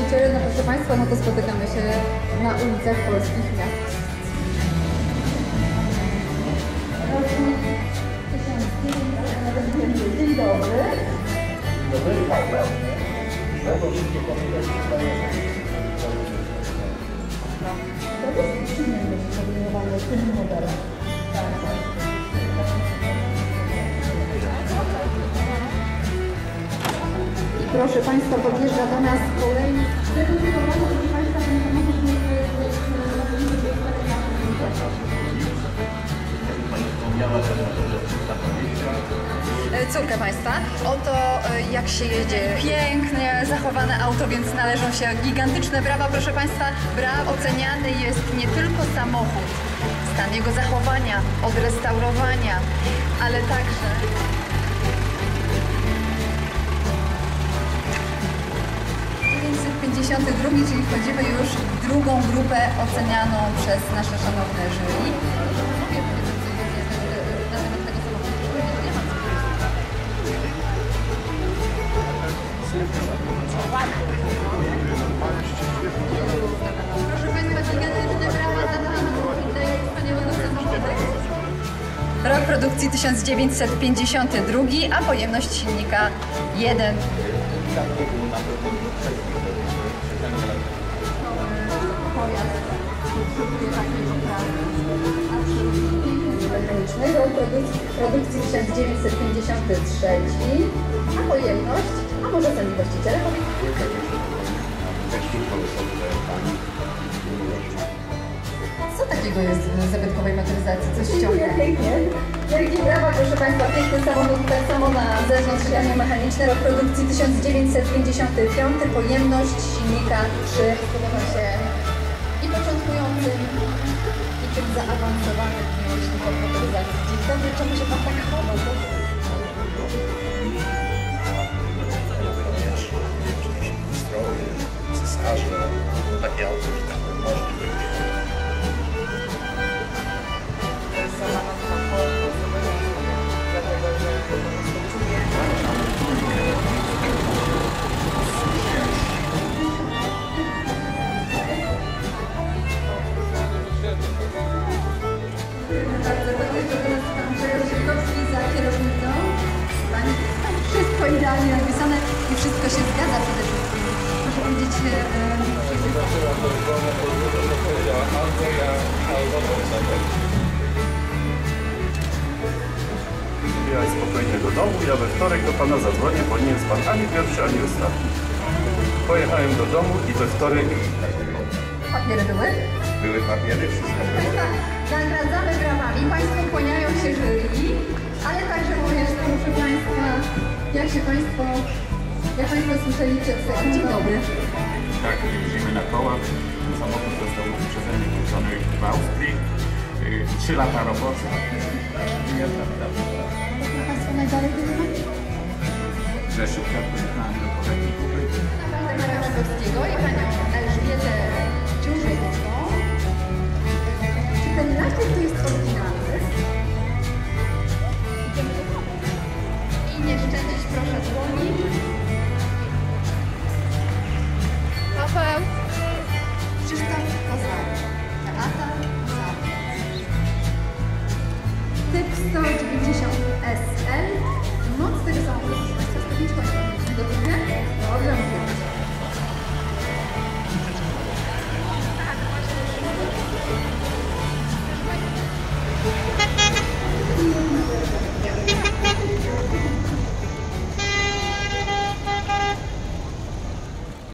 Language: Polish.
właściciele, no proszę Państwa, no to spotykamy się na ulicach polskich miast. Dzień dobry. To jest przyjemność podejmowanie tym modelem. I proszę Państwa, podjeżdża do nas kolejny. Córka Państwa, oto jak się jedzie. Pięknie zachowane auto, więc należą się gigantyczne brawa, proszę Państwa. Oceniany jest nie tylko samochód, stan jego zachowania, odrestaurowania, ale także 952, czyli wchodzimy już w drugą grupę ocenianą przez nasze szanowne jury. Proszę Państwa, gigantyczne brawa dla wspaniałego samochodu. Rok produkcji 1952, a pojemność silnika 1. Rok produkcji 1953, a pojemność, a może sami właściciele? Co takiego jest w zabytkowej motoryzacji? Coś ściąga? Pięknie. Wielkie brawa, proszę Państwa, piękny samochód, tak samo na zewnątrz silnie mechaniczne. Rok produkcji 1955, pojemność silnika 3. Podoba się i początkującym, i tym zaawansowanym miłośnikom motoryzacji. Dzień dobry, czemu się Pan tak chowa? Cesarze, takie auto, że tak można być. Wszystko idealnie napisane i wszystko się zgadza przede wszystkim. Proszę powiedzieć... Ja spokojnie do domu, ja we wtorek do Pana zadzwonię, bo nie jest Pan ani pierwszy, ani ostatni. Pojechałem do domu i we wtorek... Papiery były? Były papiery, wszystko było. Nagradzamy brawami, Państwo kłaniają się jury, ale także również, proszę Państwa, jak Państwo słyszeli przed sekundą. Dzień dobry. Tak, jeździmy na kołach. Samochód został przeze mnie kupiony w Austrii. 3 lata roboty. Można Państwo najdalej wyjechać? Rzeszówka, pojechałem do Polski. Pana Raszkowskiego i Panią Elżbietę Ciurzycką. Czy ten lakier to jest oryginalny? I nie szczędzić proszę dłoni. Paweł. Krzysztof Kozłowski. Beata Zawód. Typ 190 SL. Moc tego samochodu